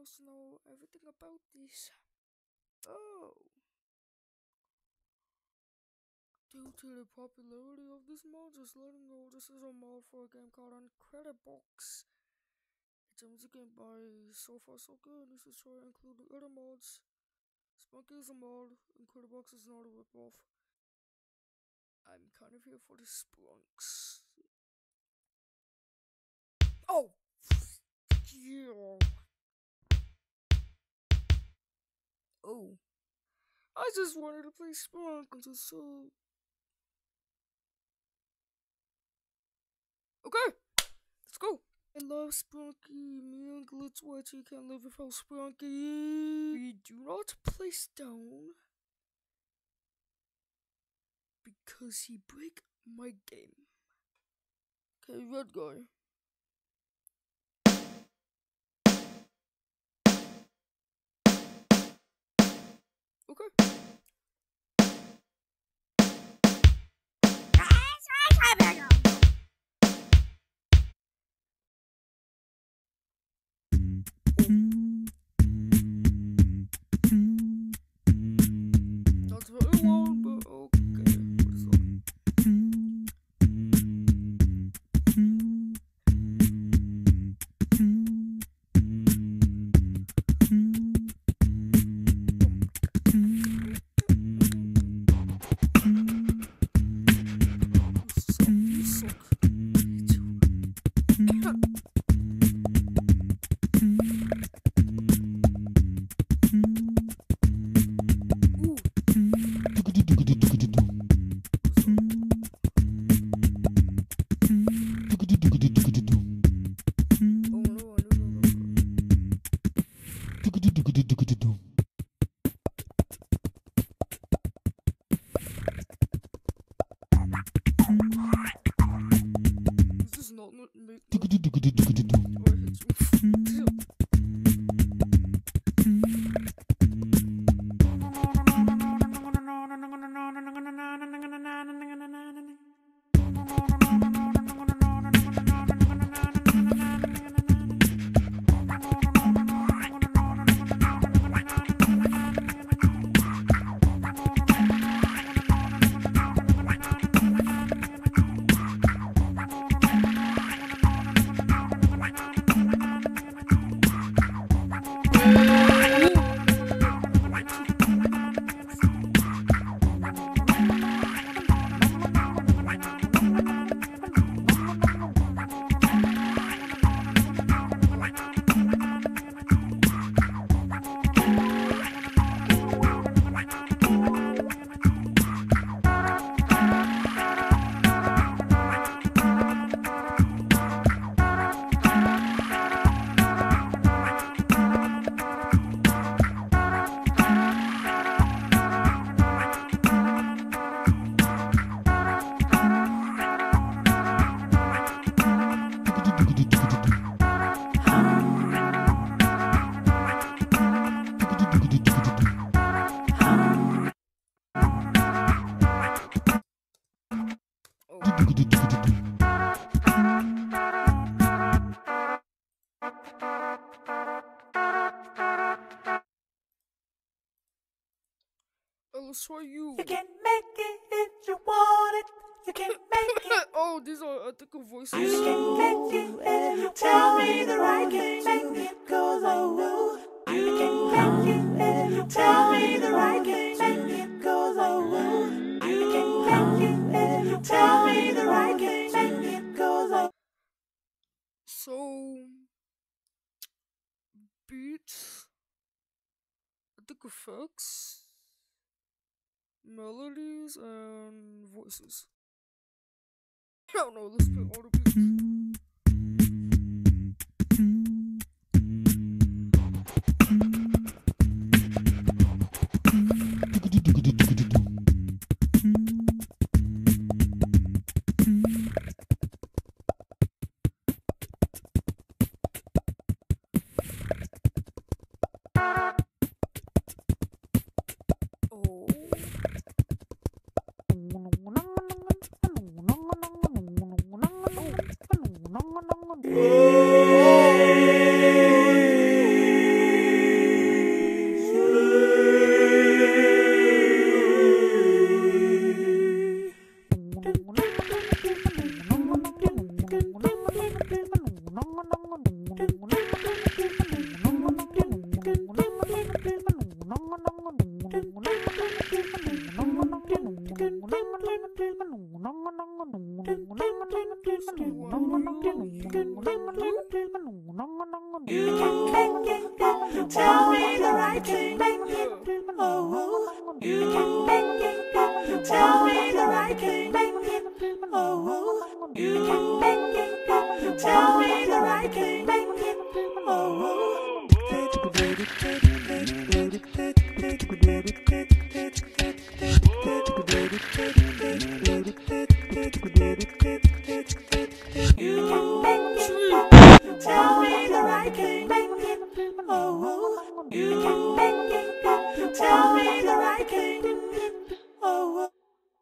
must know everything about this. Oh. Due to the popularity of this mod, just letting you know this is a mod for a game called Incredibox. It's a music game by So Far So Good. This is trying to include the other mods. Spunky is a mod, Incredibox is not a ripoff. I'm kind of here for the sprunks. Oh! Yeah. Oh. I just wanted to play Sprunk until so. Okay! Let's go! I love Sprunky. Me and Glitzwitchy can't live without Sprunky. We do not place down because he break my game. Okay, red guy. Okay. That's very long, but okay. What is that? You suck. This is not make let's try you. You can make it if you want it. You can make it. Oh, these are ethical voices. You can make it if you tell me the right thing. Make it cause I will. You can make it if you tell me the right thing. Make it cause I will. You can make it if you tell me the right thing. Make it cause I will. So, beats, ethic effects, melodies, and voices. I don't know, let's play all the beats. Tell me the right thing. Oh, you can tell me the right thing. Oh, you can tell me the right thing. Tell me the right thing. Oh, you can tell me the right thing. Oh,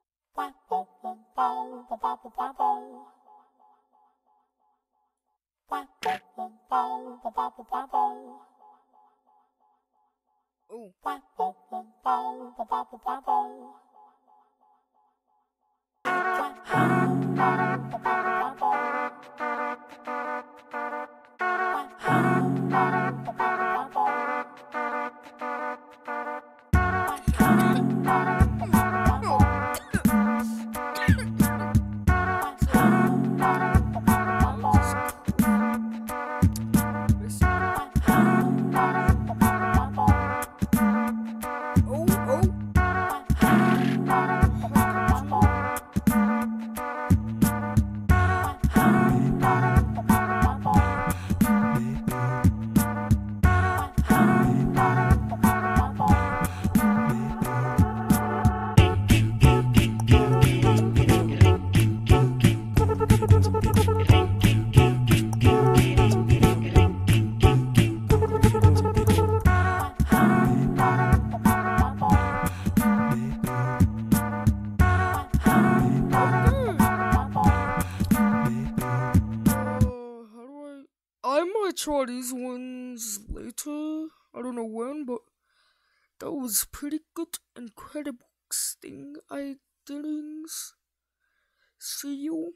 I might try these ones later. I don't know when, but that was pretty good. Incrediboxin I didn't see you.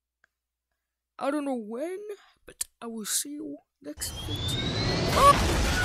I don't know when, but I will see you next video.